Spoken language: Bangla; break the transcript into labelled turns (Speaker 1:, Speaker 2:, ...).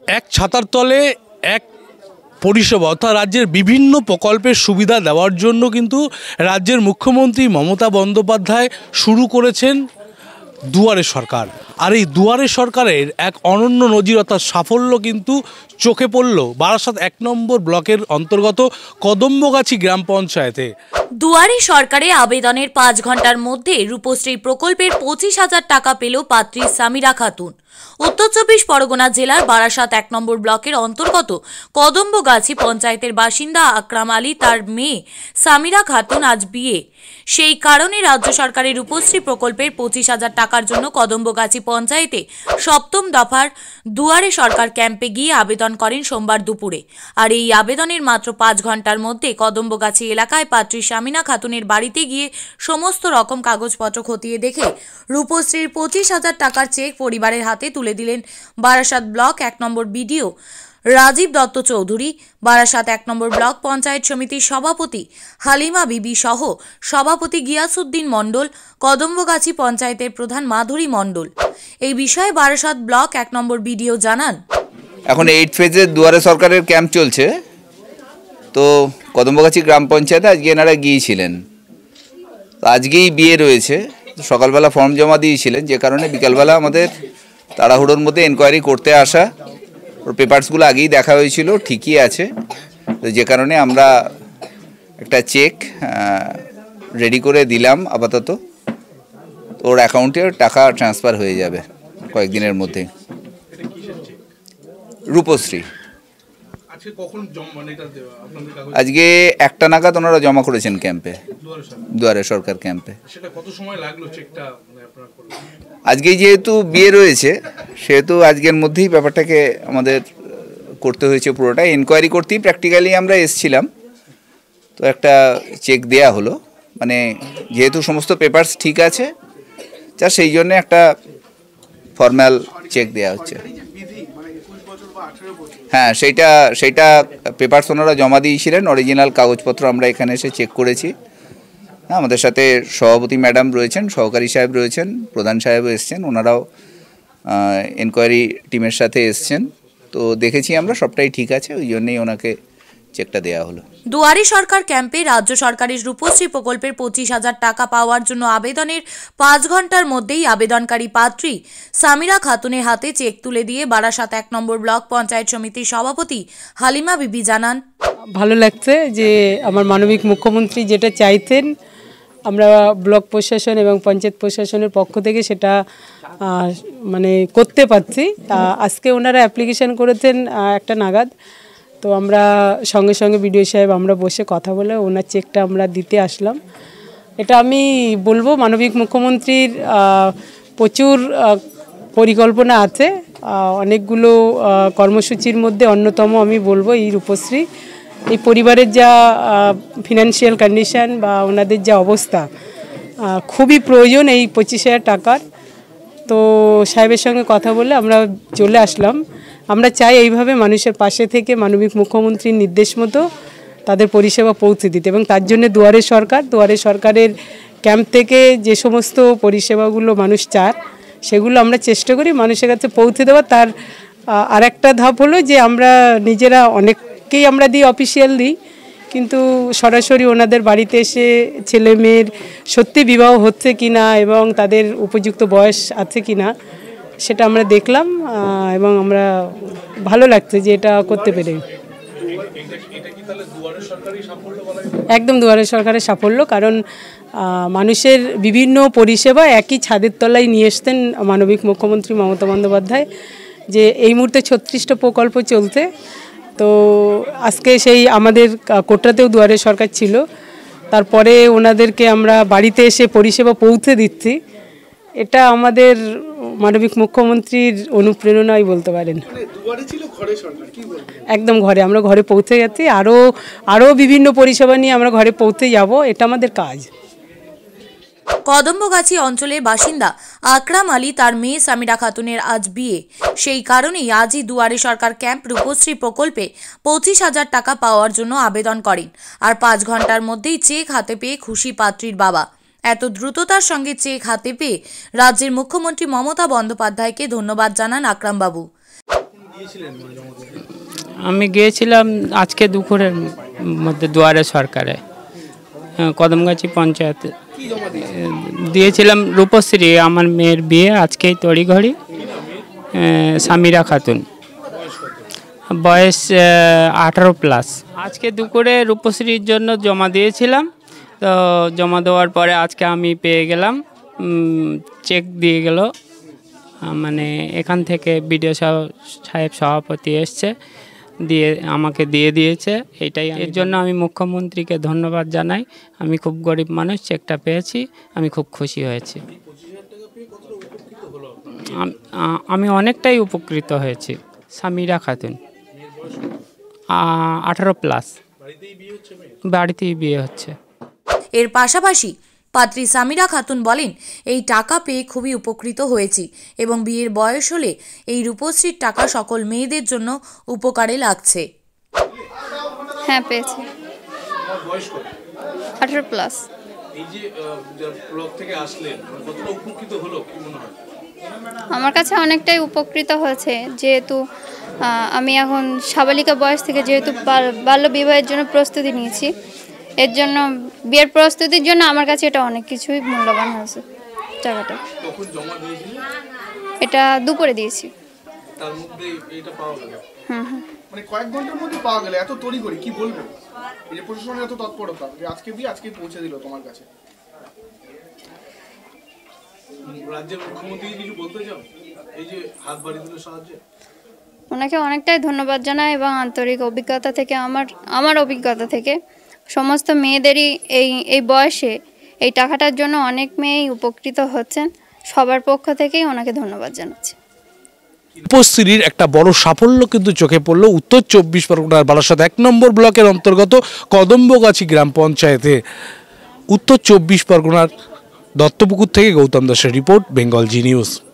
Speaker 1: এক ছাতার তলে এক পরিষেবা অর্থাৎ রাজ্যের বিভিন্ন প্রকল্পের সুবিধা দেওয়ার জন্য কিন্তু রাজ্যের মুখ্যমন্ত্রী মমতা বন্দ্যোপাধ্যায় শুরু করেছেন দুয়ারে সরকার। আর এই দুয়ারে সরকারের এক অনন্য নজির অর্থাৎ সাফল্য কিন্তু চোখে পড়ল বারাসাত ১ নম্বর ব্লকের অন্তর্গত কদম্বগাছি গ্রাম পঞ্চায়েতে।
Speaker 2: দুয়ারে সরকারে আবেদনের ৫ ঘন্টার মধ্যে রূপশ্রী প্রকল্পের ২৫,০০০ টাকা পেল পাত্রী সামিরা খাতুন। উত্তর ২৪ পরগনা জেলার বারাসাত ১ নম্বর ব্লকের অন্তর্গত কদম্বগাছি পঞ্চায়েতের বাসিন্দা আকরাম আলী তার মেয়ে সামিরা খাতুন আজ বিয়ে। সেই কারণে রাজ্য সরকারের রূপশ্রী প্রকল্পের ২৫,০০০ টাকার জন্য কদম্বগাছি পঞ্চায়েতে ৭ম দফার দুয়ারে সরকার ক্যাম্পে গিয়ে আবেদন করেন সোমবার দুপুরে। আর এই আবেদনের মাত্র ৫ ঘন্টার মধ্যে কদম্বগাছি এলাকায় পাত্রী সামিনা খাতুনের বাড়িতে গিয়ে সমস্ত রকম কাগজপত্র খতিয়ে দেখে রূপশ্রীর ২৫,০০০ টাকার চেক পরিবারের হাতে তুলে দিলেন Barasat block ১ number BDO Rajib Dutta Chowdhury, Barasat ১ number block panchayat সমিতির সভাপতি হালিমা বিবি সহ সভাপতি গিয়াসউদ্দিন মণ্ডল, কদম্বগাছি পঞ্চায়েতের প্রধান মাধুরী মণ্ডল। এই বিষয়ে বারাসাত ব্লক ১ নম্বর বিডিও জানান,
Speaker 3: এখন 8 ফেজের দুয়ারে সরকারের ক্যাম্প চলছে, তো কদম্বগাছি গ্রাম পঞ্চায়েতে আজকে এনারা গিয়েছিলেন। আজকেই বিয়ে রয়েছে, সকালবেলা ফর্ম জমা দিয়েছিলেন, যে কারণে বিকালবেলা আমাদের তাড়াহুড়োর মধ্যে এনকোয়ারি করতে আসা। ওর পেপারসগুলো আগেই দেখা হয়েছিল, ঠিকই আছে, তো যে কারণে আমরা একটা চেক রেডি করে দিলাম। আপাতত ওর অ্যাকাউন্টে টাকা ট্রান্সফার হয়ে যাবে কয়েকদিনের মধ্যে। রূপশ্রী আজকে ১টা নাগাদ ওনারা জমা করেছেন ক্যাম্পে, দুয়ারে সরকার ক্যাম্পে। আজকেই যেহেতু বিয়ে রয়েছে সেহেতু আজকের মধ্যেই ব্যাপারটাকে আমাদের করতে হয়েছে পুরোটা। এনকোয়ারি করতেই প্র্যাকটিক্যালি আমরা এসছিলাম, তো একটা চেক দেয়া হলো, মানে যেহেতু সমস্ত পেপারস ঠিক আছে যা সেই জন্য একটা ফর্মাল চেক দেয়া হচ্ছে। হ্যাঁ, সেইটা পেপারস ওনারা জমা দিয়েছিলেন, অরিজিনাল কাগজপত্র আমরা এখানে এসে চেক করেছি। হ্যাঁ, আমাদের সাথে সভাপতি ম্যাডাম রয়েছেন, সহকারী সাহেব রয়েছেন, প্রধান সাহেবও এসছেন, ওনারাও এনকোয়ারি টিমের সাথে এসছেন। তো দেখেছি আমরা সবটাই ঠিক আছে, ওই জন্যই ওনাকে চেকটা দেওয়া হলো।
Speaker 2: দুয়ারে সরকার ক্যাম্পে রাজ্য সরকারের রূপশ্রী প্রকল্পের ২৫,০০০ টাকা পাওয়ার জন্য আবেদনের ৫ ঘন্টার মধ্যেই আবেদনকারী পাত্রী সামিরা খাতুনের হাতে চেক তুলে দিয়ে বারাসাত ১ নম্বর ব্লক পঞ্চায়েত সমিতির সভাপতি হালিমা বিবি জানান,
Speaker 4: ভালো লাগছে যে আমার মাননীয় মুখ্যমন্ত্রী যেটা চাইতেন আমরা ব্লক প্রশাসন এবং পঞ্চায়েত প্রশাসনের পক্ষ থেকে সেটা মানে করতে পারছি। আজকে ওনারা অ্যাপ্লিকেশন করেছেন ১টা নাগাদ, তো আমরা সঙ্গে সঙ্গে বিডিও সাহেব আমরা বসে কথা বলে ওনার চেকটা আমরা দিতে আসলাম। এটা আমি বলবো মাননীয় মুখ্যমন্ত্রীর প্রচুর পরিকল্পনা আছে, অনেকগুলো কর্মসূচির মধ্যে অন্যতম আমি বলবো এই রূপশ্রী। এই পরিবারের যা ফিনান্সিয়াল কন্ডিশন বা ওনাদের যা অবস্থা, খুবই প্রয়োজন এই ২৫,০০০ টাকার। তো সাহেবের সঙ্গে কথা বলে আমরা চলে আসলাম। আমরা চাই এইভাবে মানুষের পাশে থেকে মাননীয় মুখ্যমন্ত্রীর নির্দেশ মতো তাদের পরিষেবা পৌঁছে দিতে, এবং তার জন্য দুয়ারে সরকারের ক্যাম্প থেকে যে সমস্ত পরিষেবাগুলো মানুষ চায় সেগুলো আমরা চেষ্টা করি মানুষের কাছে পৌঁছে দেওয়া। তার আরেকটা ধাপ হলো যে আমরা নিজেরা অনেককেই আমরা দিই, অফিসিয়াল দিই, কিন্তু সরাসরি ওনাদের বাড়িতে এসে ছেলে মেয়ের সত্যি বিবাহ হচ্ছে কিনা এবং তাদের উপযুক্ত বয়স আছে কিনা সেটা আমরা দেখলাম, এবং আমরা ভালো লাগছে যে এটা করতে পেরে। একদম দুয়ারে সরকারের সাফল্য, কারণ মানুষের বিভিন্ন পরিষেবা একই ছাদের তলায় নিয়ে এসতেন মাননীয় মুখ্যমন্ত্রী মমতা বন্দ্যোপাধ্যায়। যে এই মুহূর্তে ৩৬টা প্রকল্প চলছে, তো আজকে সেই আমাদের কোটরাতেও দুয়ারে সরকার ছিল, তারপরে ওনাদেরকে আমরা বাড়িতে এসে পরিষেবা পৌঁছে দিচ্ছি। এটা আমাদের মাননীয় মুখ্যমন্ত্রীর অনুপ্রেরণাই বলতে পারেন। একদম ঘরে, আমরা ঘরে পৌঁছে গেছি, আরও বিভিন্ন পরিষেবা নিয়ে আমরা ঘরে পৌঁছে যাব, এটা আমাদের কাজ।
Speaker 2: কদম্বগাছি অঞ্চলের বাসিন্দা আকরাম আলী তার মেয়ে সামিরা খাতুনের আজ বিয়ে। সেই কারণেই আজই দুয়ারে সরকার ক্যাম্প রূপশ্রী প্রকল্পে ২৫,০০০ টাকা পাওয়ার জন্য আবেদন করেন। আর ৫ ঘন্টার মধ্যেই চেক হাতে পেয়ে খুশি পাত্রীর বাবা। এত দ্রুততার সঙ্গে চেক হাতে পেয়ে রাজ্যের মুখ্যমন্ত্রী মমতা বন্দ্যোপাধ্যায়কে ধন্যবাদ জানান আকরাম বাবু।
Speaker 5: আমি গিয়েছিলাম আজকে দুপুরের মধ্যে দুয়ারে সরকারে, কদমগাছি পঞ্চায়েতে দিয়েছিলাম রূপশ্রী। আমার মেয়ের বিয়ে আজকেই তড়িঘড়ি। সামিরা খাতুন, বয়স 18+। আজকে দুপুরে রূপশ্রীর জন্য জমা দিয়েছিলাম, তো জমা দেওয়ার পরে আজকে আমি পেয়ে গেলাম, চেক দিয়ে গেল। মানে এখান থেকে বিডিও সাহেব সভাপতি এসছে, দিয়ে আমাকে দিয়ে দিয়েছে। এর জন্য আমি মুখ্যমন্ত্রীকে ধন্যবাদ জানাই। আমি খুব গরিব মানুষ, চেকটা পেয়েছি, আমি খুব খুশি হয়েছি। আমি অনেকটাই উপকৃত হয়েছি। সামিরা খাতুন, 18+। বাড়িতেই বিয়ে হচ্ছে।
Speaker 2: এর পাশাপাশি পাত্রী সামিরা খাতুন বলেন, এই টাকা পেয়ে খুবই উপকৃত হয়েছি এবং বিয়ের বয়স হলে এই রূপশ্রীর টাকা সকল মেয়েদের জন্য উপকারে লাগছে।
Speaker 6: হ্যাঁ, পেয়েছি। 18+। আমার কাছে অনেকটাই উপকৃত হয়েছে, যেহেতু আমি এখন সাবালিকা বয়স থেকে যেহেতু বাল্য বিবাহের জন্য প্রস্তুতি নিয়েছি, এর জন্য বিয়ের প্রস্তুতির জন্য আমার কাছে এটা অনেক কিছুই মূল্যবান হয়েছে টাকাটা। এটা দুপুরে দিয়েছি।
Speaker 7: মানে কয়েক ঘন্টার মধ্যে পাওয়া গেল, এত তড়িঘড়ি, কি বলবো? এই যে প্রশাসনের এত তৎপরতা, যে আজকে দিয়ে আজকে পৌঁছে দিল তোমার কাছে।
Speaker 1: রাজ্যের মুখ্যমন্ত্রী কিছু বলতে চাও এই যে হাত বাড়িয়ে দিল সাহায্যে?
Speaker 6: ওনাকে অনেকটাই ধন্যবাদ জানাই এবং আন্তরিক অভিজ্ঞতা থেকে আমার অভিজ্ঞতা থেকে সমস্ত মেয়েদেরই এই বয়সে এই টাকাটার জন্য অনেক মেয়েই উপকৃত হচ্ছেন। সবার পক্ষ থেকেই ওনাকে ধন্যবাদ জানাচ্ছি।
Speaker 1: রূপশ্রীর একটা বড় সাফল্য কিন্তু চোখে পড়ল উত্তর 24 পরগনার বারাসাত 1 নম্বর ব্লকের অন্তর্গত কদম্বগাছি গ্রাম পঞ্চায়েতে। উত্তর 24 পরগনার দত্তপুকুর থেকে গৌতম দাসের রিপোর্ট, বেঙ্গল জি নিউজ।